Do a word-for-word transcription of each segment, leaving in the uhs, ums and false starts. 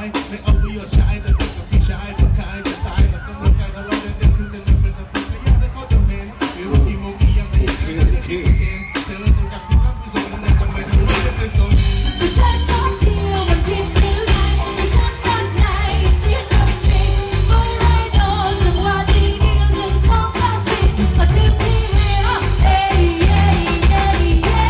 ไม่เอาประโยชน์ใช้แต่กับพี่ชายคนขายจะตายแต่ต้องร่างกายทะเลาะเด่นๆคือเด่นๆเป็นตะปูไม่อยากให้เขาจะเห็นไม่รู้กี่โมงกี่ยังไม่อยากให้เขาจะเห็นเธอเราต้องการที่รับผู้ส่งเงินทำไมเธอไม่ได้ไปส่งฉันชอบเที่ยวมันผิดหรือไงฉันรักในเสียงดนตรีไม่ได้โดนจังหวะดีเดียวหนึ่งสองสามสี่มาถึงที่เรียเอ้ยเย้เย้เย้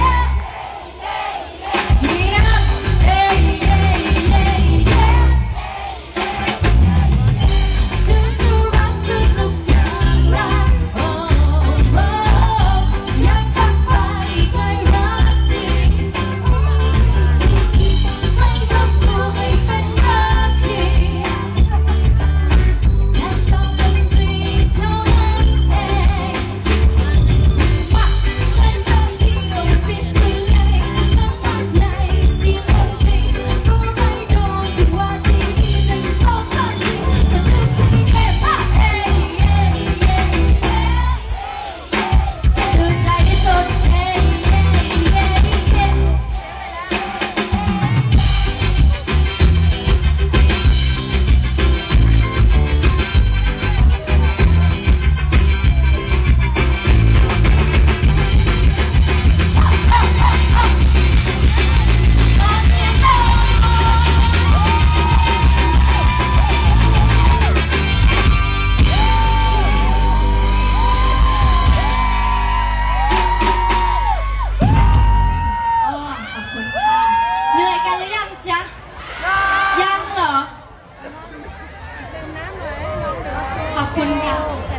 ขอบคุณค่ะ